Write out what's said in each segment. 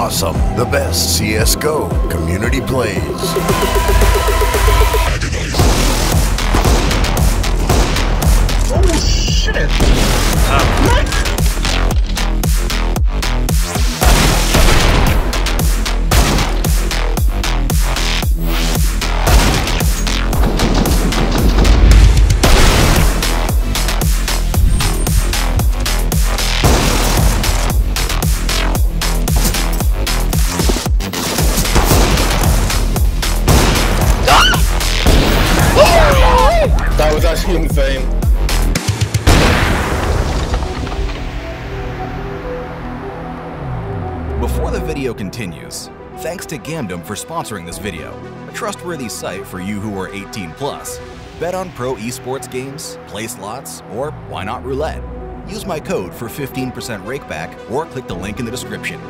awesome. The best CSGO community plays. Oh shit! What? That was actually insane. Before the video continues, thanks to Gamdom for sponsoring this video, a trustworthy site for you who are 18 plus. Bet on pro esports games, play slots, or why not roulette? Use my code for 15% rakeback or click the link in the description.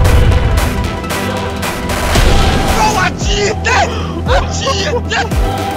Отъедь!